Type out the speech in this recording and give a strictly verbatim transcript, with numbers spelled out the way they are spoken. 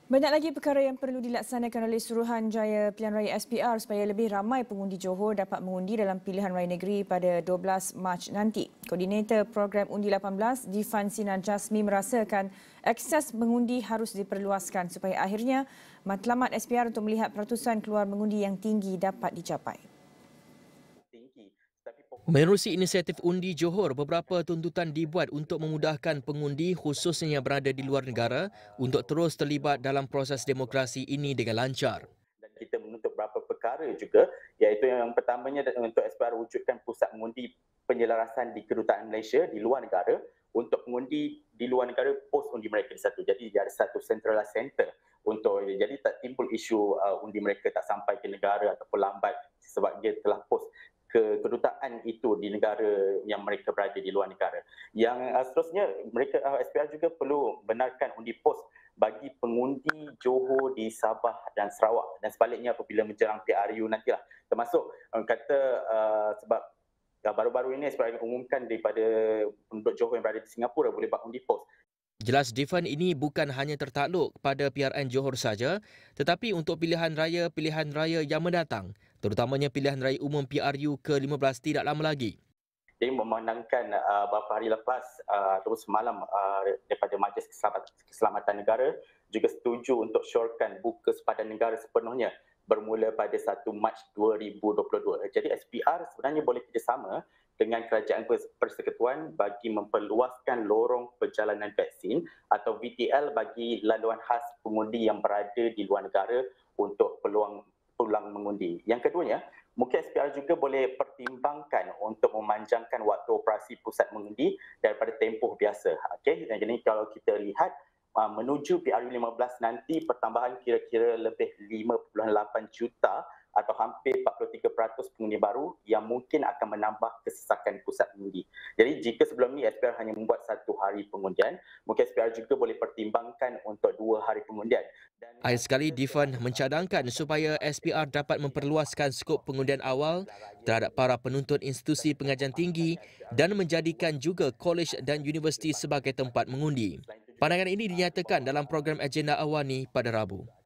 Banyak lagi perkara yang perlu dilaksanakan oleh Suruhanjaya Pilihan Raya S P R supaya lebih ramai pengundi Johor dapat mengundi dalam pilihan raya negeri pada dua belas Mac nanti. Koordinator program Undi lapan belas, Difan Sinar Jasmi merasakan akses mengundi harus diperluaskan supaya akhirnya matlamat S P R untuk melihat peratusan keluar mengundi yang tinggi dapat dicapai. Menerusi inisiatif Undi Johor, beberapa tuntutan dibuat untuk memudahkan pengundi khususnya yang berada di luar negara untuk terus terlibat dalam proses demokrasi ini dengan lancar. Dan kita menuntut beberapa perkara juga, iaitu yang pertamanya untuk S P R wujudkan pusat mengundi penyelarasan di Kedutaan Malaysia di luar negara untuk mengundi di luar negara pos undi mereka di satu. Jadi ada satu centralized center untuk jadi tak timbul isu uh, undi mereka tak sampai ke negara ataupun lambat sebab dia telah pos ke kedutaan itu di negara yang mereka berada di luar negara. Yang uh, seterusnya mereka uh, S P R juga perlu benarkan undi pos bagi pengundi Johor di Sabah dan Sarawak dan sebaliknya apabila menjelang P R U nantilah. Termasuk uh, kata uh, sebab uh, baru-baru ini S P R umumkan daripada penduduk Johor yang berada di Singapura boleh buat undi pos. Jelas Difan ini bukan hanya tertakluk pada P R N Johor saja, tetapi untuk pilihan raya-pilihan raya yang mendatang, terutamanya pilihan raya umum P R U ke lima belas tidak lama lagi. Jadi memandangkan uh, beberapa hari lepas uh, atau semalam uh, daripada Majlis Keselamatan, Keselamatan Negara juga setuju untuk syorkan buka sepadan negara sepenuhnya bermula pada satu Mac dua ribu dua puluh dua. Jadi S P R sebenarnya boleh kerjasama dengan Kerajaan Persekutuan bagi memperluaskan lorong perjalanan vaksin atau V T L bagi laluan khas pengundi yang berada di luar negara untuk peluang pulang mengundi. Yang keduanya, mungkin S P R juga boleh pertimbangkan untuk memanjangkan waktu operasi pusat mengundi daripada tempoh biasa. Okey, jadi kalau kita lihat uh, menuju P R U lima belas nanti pertambahan kira-kira lebih lima puluh lapan juta atau hampir empat puluh tiga peratus pengundi baru yang mungkin akan menambah kesesakan pusat mengundi. Jadi jika sebelum ni S P R hanya membuat satu hari pengundian, mungkin S P R juga boleh pertimbangkan untuk dua hari pengundian. Dan Akhir sekali, Difan mencadangkan supaya S P R dapat memperluaskan skop pengundian awal terhadap para penuntut institusi pengajian tinggi dan menjadikan juga kolej dan universiti sebagai tempat mengundi. Pandangan ini dinyatakan dalam program agenda awani pada Rabu.